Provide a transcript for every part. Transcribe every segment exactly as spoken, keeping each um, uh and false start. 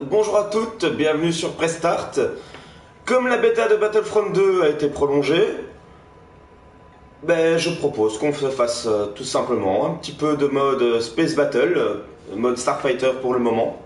Bonjour à toutes, bienvenue sur Prestart. Comme la bêta de Battlefront deux a été prolongée, ben, je propose qu'on se fasse euh, tout simplement un petit peu de mode Space Battle, euh, mode Starfighter pour le moment.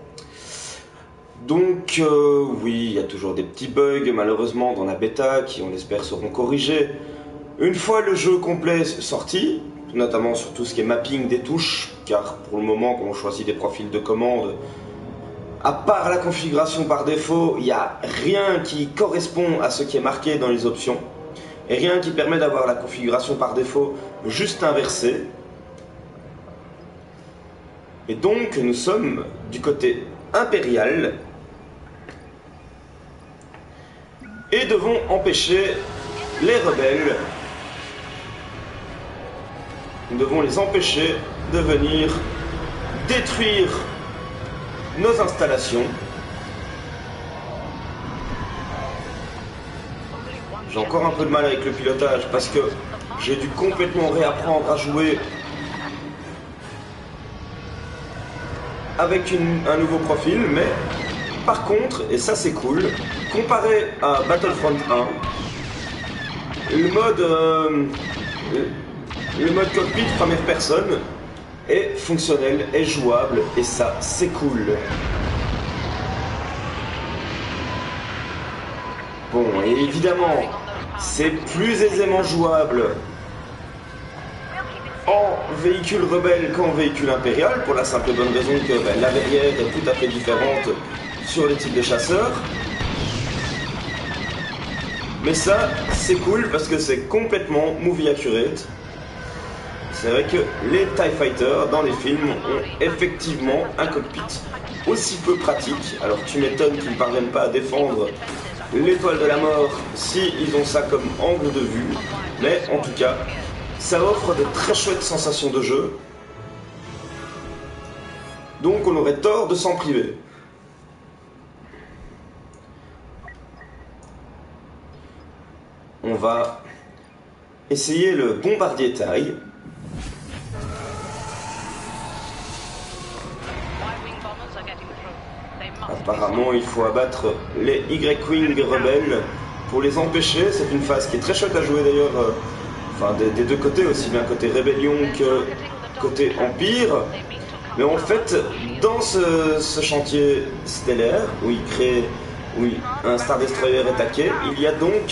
Donc euh, oui, il y a toujours des petits bugs malheureusement dans la bêta qui on espère seront corrigés une fois le jeu complet sorti, notamment sur tout ce qui est mapping des touches, car pour le moment quand on choisit des profils de commande, à part la configuration par défaut, il n'y a rien qui correspond à ce qui est marqué dans les options. Et rien qui permet d'avoir la configuration par défaut juste inversée. Et donc nous sommes du côté impérial. Et devons empêcher les rebelles. Nous devons les empêcher de venir détruire nos installations. J'ai encore un peu de mal avec le pilotage parce que j'ai dû complètement réapprendre à jouer avec une, un nouveau profil, mais par contre, et ça c'est cool, comparé à Battlefront un, le mode, euh, le mode cockpit première personne est fonctionnel, est jouable, et ça c'est cool. Bon, et évidemment, c'est plus aisément jouable en véhicule rebelle qu'en véhicule impérial, pour la simple et bonne raison que ben, la verrière est tout à fait différente sur les types de chasseurs. Mais ça, c'est cool parce que c'est complètement movie accurate. C'est vrai que les TIE Fighters dans les films ont effectivement un cockpit aussi peu pratique. Alors tu m'étonnes qu'ils ne parviennent pas à défendre l'étoile de la mort si ils ont ça comme angle de vue, mais en tout cas ça offre de très chouettes sensations de jeu, donc on aurait tort de s'en priver. On va essayer le bombardier taille. Apparemment, il faut abattre les Y-Wing rebelles pour les empêcher. C'est une phase qui est très chouette à jouer d'ailleurs, euh, enfin des, des deux côtés, aussi bien côté rébellion que côté empire. Mais en fait, dans ce, ce chantier stellaire où il crée, où il, un Star Destroyer est attaqué, il y a donc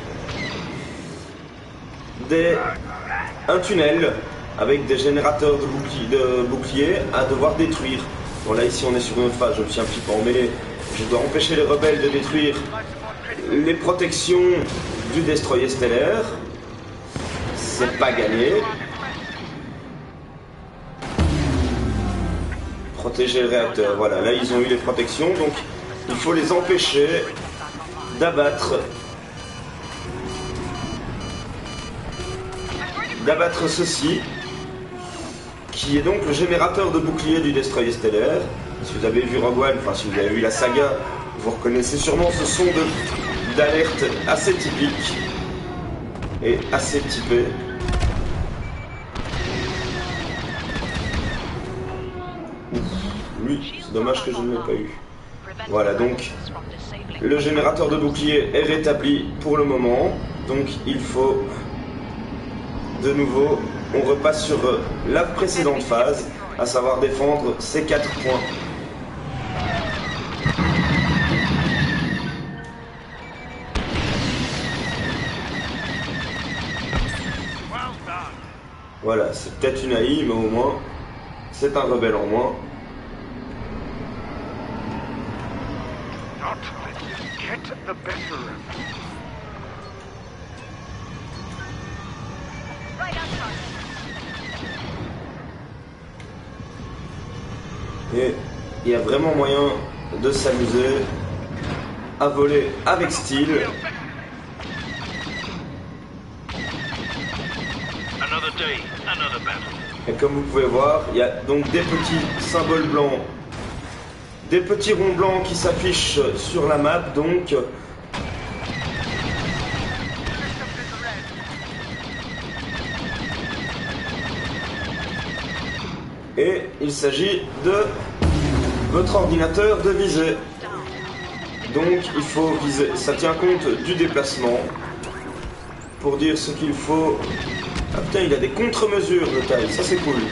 des, un tunnel avec des générateurs de boucliers, de boucliers à devoir détruire. Bon là ici on est sur une autre phase, je me suis un petit peu emmêlé. Je dois empêcher les rebelles de détruire les protections du destroyer stellaire. C'est pas gagné. Protéger le réacteur, voilà, là ils ont eu les protections, donc il faut les empêcher d'abattre d'abattre ceci, qui est donc le générateur de bouclier du destroyer stellaire. Si vous avez vu Rogue One, enfin si vous avez vu la saga, vous reconnaissez sûrement ce son d'alerte assez typique et assez typé. Ouf, lui, c'est dommage que je ne l'ai pas eu. Voilà, donc le générateur de bouclier est rétabli pour le moment, donc il faut de nouveau, on repasse sur la précédente phase, à savoir défendre ces quatre points. Voilà, c'est peut-être une A I, mais au moins, c'est un rebelle en moins. Et il y a vraiment moyen de s'amuser à voler avec style. Et comme vous pouvez voir, il y a donc des petits symboles blancs, des petits ronds blancs qui s'affichent sur la map, donc et il s'agit de votre ordinateur de viser. Donc il faut viser, ça tient compte du déplacement. Pour dire ce qu'il faut... Ah putain, il a des contre-mesures de taille, ça c'est cool.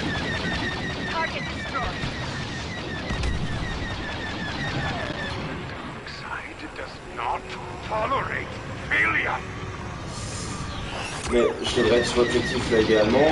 Mais je devrais être sur l'objectif là également.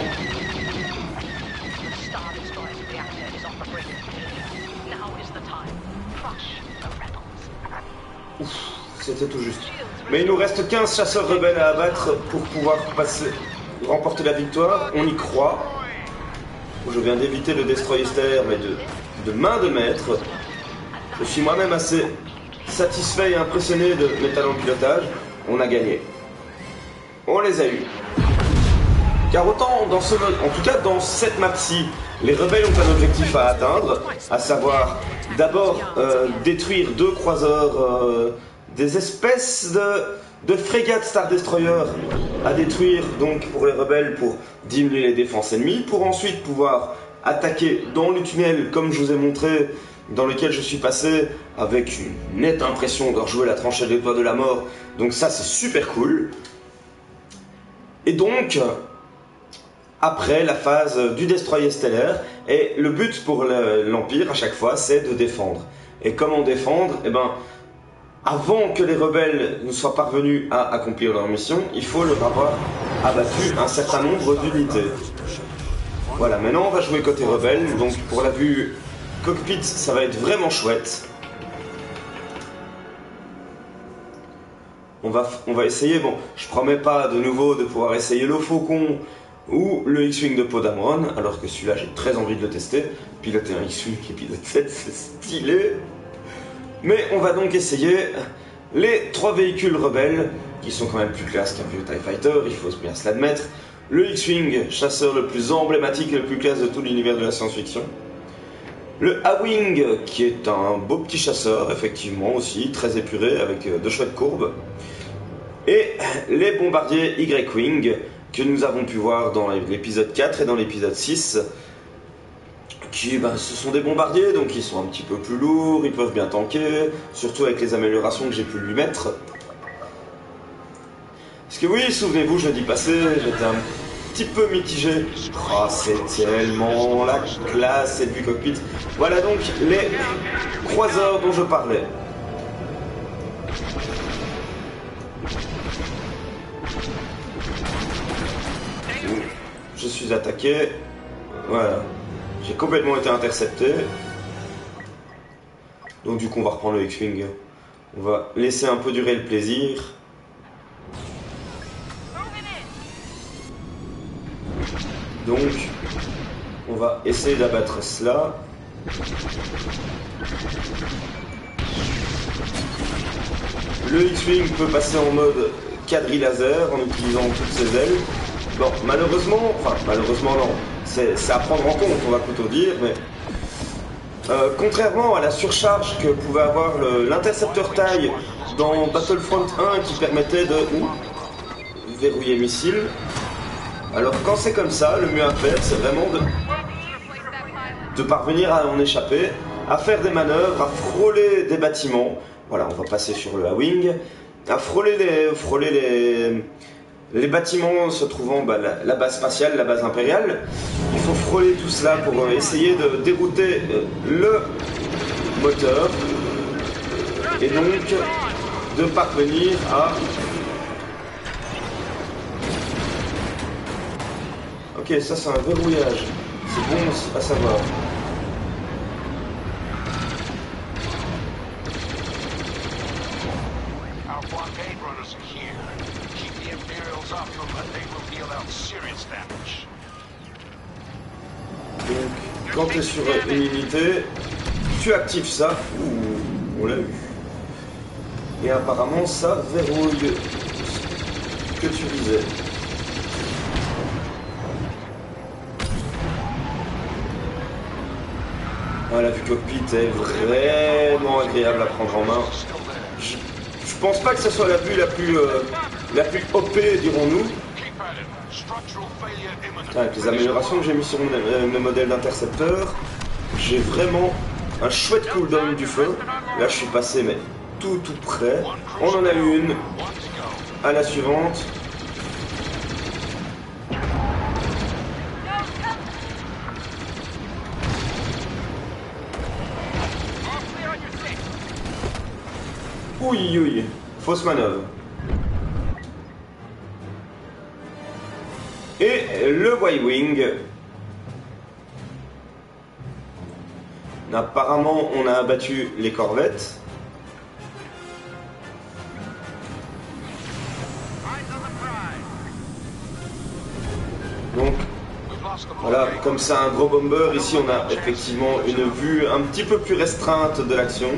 Ouf, c'était tout juste. Mais il nous reste quinze chasseurs rebelles à abattre pour pouvoir passer, remporter la victoire. On y croit. Je viens d'éviter le destroyer stellaire, mais de, de main de maître. Je suis moi-même assez satisfait et impressionné de mes talents de pilotage. On a gagné. On les a eus. Car autant dans ce mode, en tout cas dans cette map-ci, les rebelles ont un objectif à atteindre, à savoir d'abord euh, détruire deux croiseurs, euh, des espèces de, de frégates Star Destroyer à détruire donc pour les rebelles pour diminuer les défenses ennemies, pour ensuite pouvoir attaquer dans le tunnel comme je vous ai montré, dans lequel je suis passé avec une nette impression de rejouer la tranchée des doigts de la mort. Donc ça c'est super cool. Et donc, après la phase du destroyer stellaire, et le but pour l'Empire à chaque fois c'est de défendre. Et comment défendre? Eh ben, avant que les rebelles ne soient parvenus à accomplir leur mission, il faut leur avoir abattu un certain nombre d'unités. Voilà, maintenant on va jouer côté rebelle, donc pour la vue cockpit ça va être vraiment chouette. On va, on va essayer, bon, je promets pas de nouveau de pouvoir essayer le Faucon ou le X-Wing de Poe Dameron, alors que celui-là j'ai très envie de le tester. Piloter un X-Wing épisode sept, c'est stylé. Mais on va donc essayer les trois véhicules rebelles, qui sont quand même plus classe qu'un vieux TIE Fighter, il faut bien se l'admettre. Le X-Wing, chasseur le plus emblématique et le plus classe de tout l'univers de la science-fiction. Le A-Wing, qui est un beau petit chasseur, effectivement aussi, très épuré, avec de chouettes courbes. Et les bombardiers Y-Wing, que nous avons pu voir dans l'épisode quatre et dans l'épisode six, qui, ben, ce sont des bombardiers, donc ils sont un petit peu plus lourds, ils peuvent bien tanker, surtout avec les améliorations que j'ai pu lui mettre. Parce que oui, souvenez-vous, jeudi passé, j'étais un petit peu mitigé. Oh, c'est tellement la classe cette vue cockpit. Voilà donc les croiseurs dont je parlais. Je suis attaqué. Voilà. J'ai complètement été intercepté. Donc du coup on va reprendre le X-Wing. On va laisser un peu durer le plaisir. Donc on va essayer d'abattre cela. Le X-Wing peut passer en mode quadri laser en utilisant toutes ses ailes. Bon, malheureusement, enfin malheureusement non, c'est à prendre en compte, on va plutôt dire, mais euh, contrairement à la surcharge que pouvait avoir l'intercepteur taille dans Battlefront un qui permettait de ou, verrouiller missile, alors quand c'est comme ça, le mieux à faire c'est vraiment de, de parvenir à en échapper, à faire des manœuvres, à frôler des bâtiments. Voilà, on va passer sur le A-Wing, à frôler les, frôler les, les bâtiments se trouvant, bah, la, la base spatiale, la base impériale. Il faut frôler tout cela pour euh, essayer de dérouter euh, le moteur et donc de parvenir à... Ok, ça c'est un verrouillage, c'est bon à savoir. Donc, quand tu es sur une unité, tu actives ça. Ouh, on l'a eu. Et apparemment, ça verrouille ce que tu visais. Ah, la vue cockpit est vraiment agréable à prendre en main. Je, je pense pas que ce soit la vue la plus, euh, la plus O P, dirons-nous. Avec les améliorations que j'ai mis sur mes modèles d'intercepteur, j'ai vraiment un chouette cooldown du feu. Là, je suis passé, mais tout, tout près. On en a une. À la suivante. Oui, oui, fausse manœuvre. Et le Y-Wing. Apparemment, on a abattu les corvettes. Donc, voilà, comme c'est un gros bomber, ici on a effectivement une vue un petit peu plus restreinte de l'action.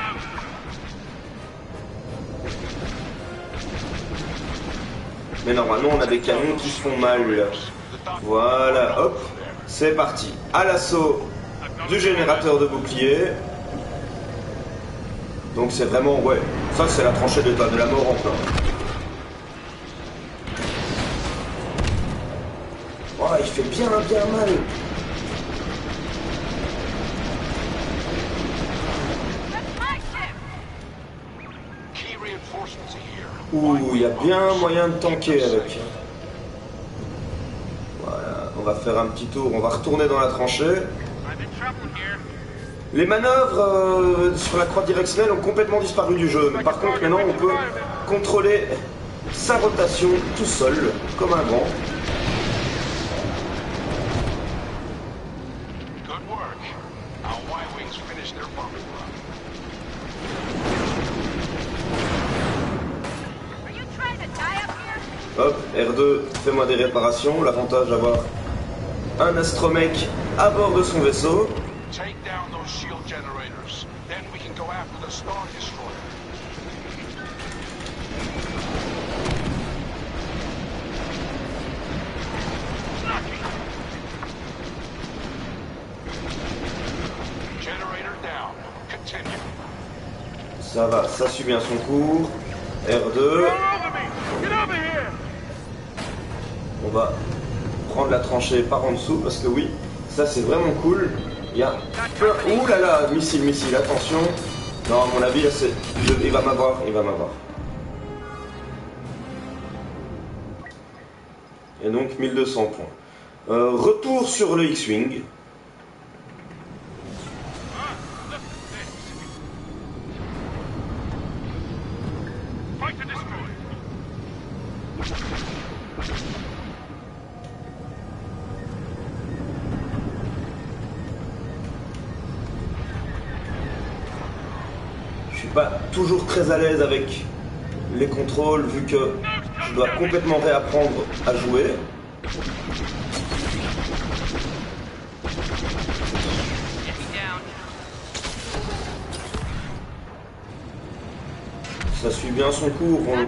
Mais normalement, on a des canons qui se font mal. Voilà, hop, c'est parti. À l'assaut du générateur de bouclier. Donc c'est vraiment, ouais, ça c'est la tranchée d'état de la mort en plein. Oh, il fait bien, bien mal. Ouh, il y a bien moyen de tanker avec. Voilà, on va faire un petit tour, on va retourner dans la tranchée. Les manœuvres euh, sur la croix directionnelle ont complètement disparu du jeu, mais par contre maintenant on peut contrôler sa rotation tout seul, comme un grand. Hop, R deux, fais-moi des réparations. L'avantage d'avoir un astromech à bord de son vaisseau. Ça va, ça suit bien son cours. R deux. On va prendre la tranchée par en dessous parce que oui, ça c'est vraiment cool. Il y a plein... Ouh là là, missile, missile, attention. Non, à mon avis, là, c'est... il va m'avoir, il va m'avoir. Et donc mille deux cents points. Euh, retour sur le X-Wing. Je suis pas toujours très à l'aise avec les contrôles vu que je dois complètement réapprendre à jouer. Ça suit bien son cours. On...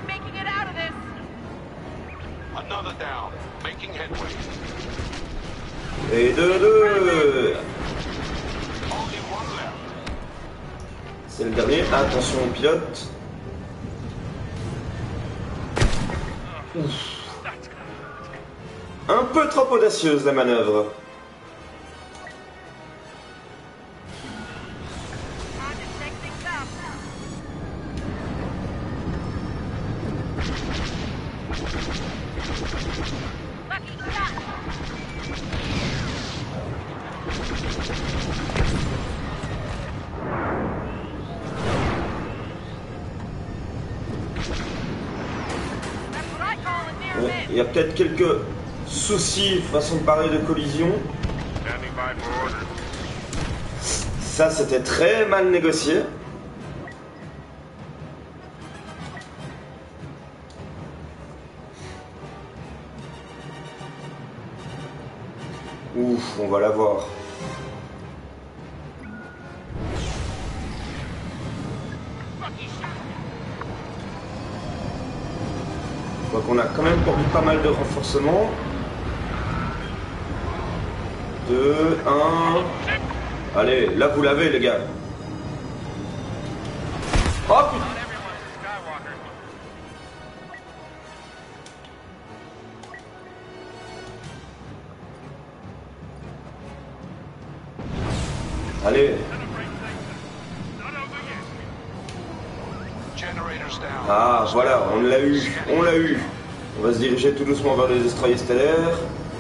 Et deux, deux. C'est le dernier. Attention au pilote. Ouf. Un peu trop audacieuse la manœuvre. Il y a peut-être quelques soucis, façon de parler, de collision. Ça, c'était très mal négocié. Ouf, on va la voir. Donc on a quand même perdu pas mal de renforcements. deux, un... Allez, là vous l'avez les gars. Oh putain. Allez, Ah, voilà, on l'a eu, on l'a eu. On va se diriger tout doucement vers les destroyers stellaires.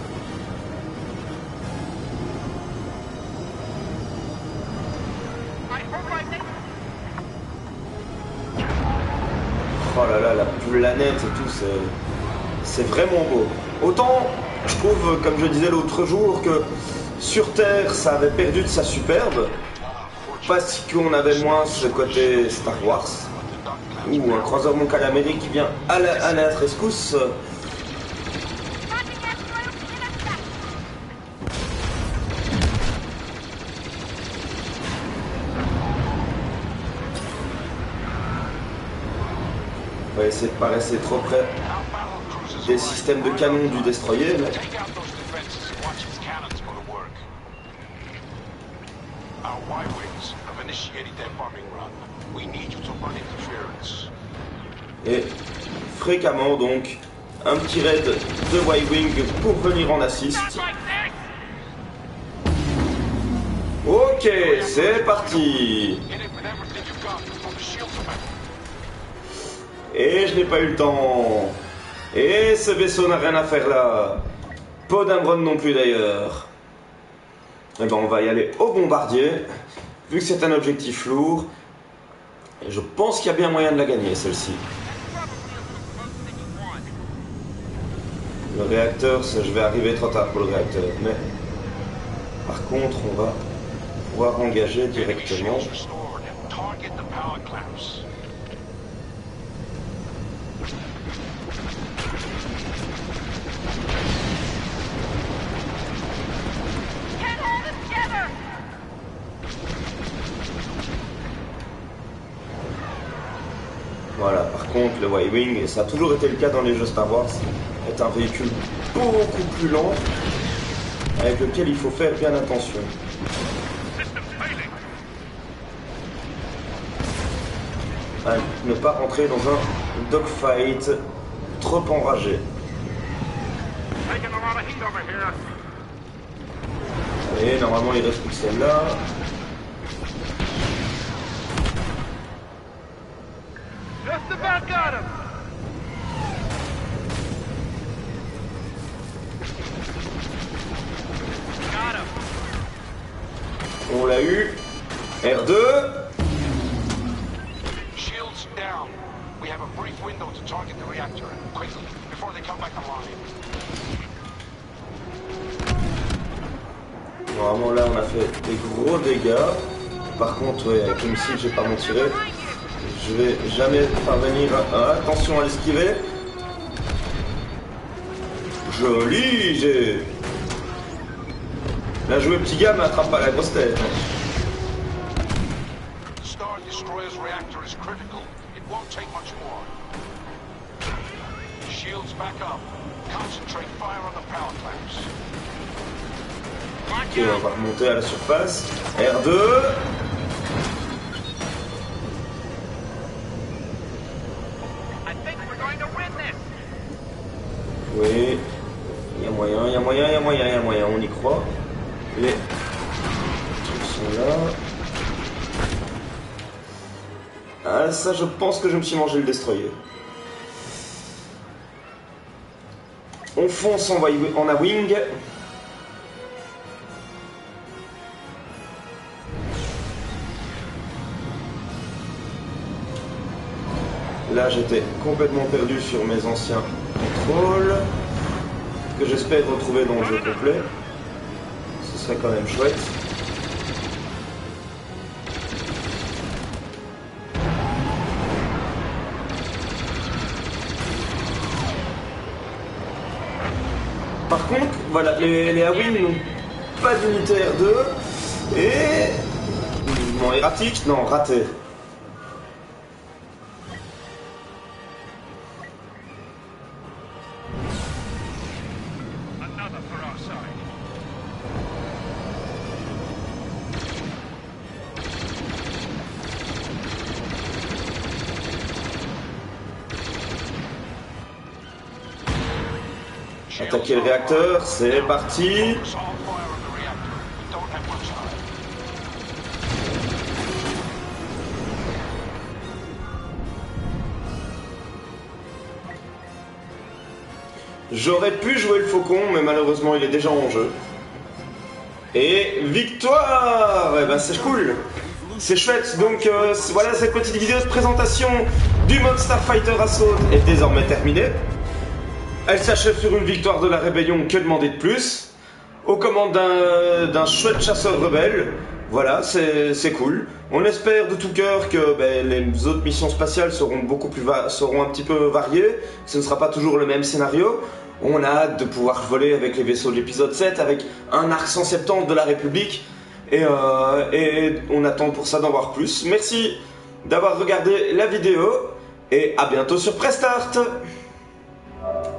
Oh là là, la planète et tout, c'est... c'est vraiment beau. Autant, je trouve, comme je disais l'autre jour, que sur Terre, ça avait perdu de sa superbe, parce qu'on avait moins ce côté Star Wars, ou un croiseur Mon Calamari qui vient à la, à la rescousse. On va essayer de pas rester trop près des systèmes de canon du destroyer, mais... Et fréquemment donc, un petit raid de Y-Wing pour venir en assist. Ok, c'est parti. Et je n'ai pas eu le temps. Et ce vaisseau n'a rien à faire là. Pas d'Ambron non plus d'ailleurs. Et ben on va y aller au bombardier. Vu que c'est un objectif lourd. Et je pense qu'il y a bien moyen de la gagner celle-ci. Le réacteur, ça, je vais arriver trop tard pour le réacteur. Mais par contre, on va pouvoir engager directement. Voilà, par contre, le Y-Wing, et ça a toujours été le cas dans les jeux Star Wars, est un véhicule beaucoup plus lent, avec lequel il faut faire bien attention. À ne pas rentrer dans un dogfight trop enragé. Allez, normalement il reste plus que celle-là. On l'a eu. R deux. Shields down. We have a brief window to target the reactor quickly before they come back online. Normalement là on a fait des gros dégâts. Par contre, ouais, avec le missile j'ai pas m'en tirer. Je vais jamais parvenir à... Ah, attention à l'esquiver. Joli, j'ai... Bien joué petit gars, mais attrape pas la grosse tête. Star Destroyer's reactor is critical. It won't take much more. Shields back up. Concentrate fire on the power clamps. Ok, on va remonter à la surface. R deux. Oui. Il y a moyen, il y a moyen, il y a moyen, il y a moyen, on y croit. Les trucs sont là. Ah, ça, je pense que je me suis mangé le destroyer. On fonce en A-Wing. Là, j'étais complètement perdu sur mes anciens contrôles, que j'espère retrouver dans le jeu complet. Ce serait quand même chouette. Par contre, voilà, les, les A-Wing n'ont pas d'unité R deux et... Non, erratique, non, raté. Attaquer le réacteur, c'est parti. J'aurais pu jouer le faucon, mais malheureusement il est déjà en jeu. Et victoire! Eh ben c'est cool! C'est chouette, donc euh, voilà, cette petite vidéo de présentation du mode Starfighter Assault est désormais terminée. Elle s'achève sur une victoire de la rébellion, que demander de plus? Aux commandes d'un chouette chasseur rebelle. Voilà, c'est cool. On espère de tout cœur que ben, les autres missions spatiales seront beaucoup plus seront un petit peu variées. Ce ne sera pas toujours le même scénario. On a hâte de pouvoir voler avec les vaisseaux de l'épisode sept, avec un arc cent soixante-dix de la République. Et, euh, et on attend pour ça d'en voir plus. Merci d'avoir regardé la vidéo. Et à bientôt sur Prestart.